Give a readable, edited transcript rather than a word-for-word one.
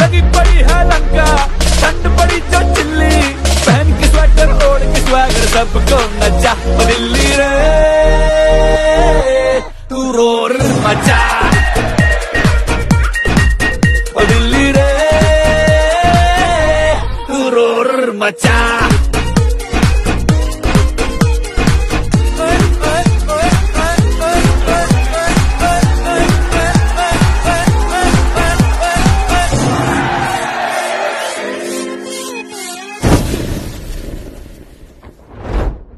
लगी पड़ी है लंका, ठंड पड़ी जो चिल्ली, पहन के स्वेटर ओढ़ के स्वैगर सबको नचा। दिल्ली रे तू रोर मचा, दिल्ली रे तू रोर मचा।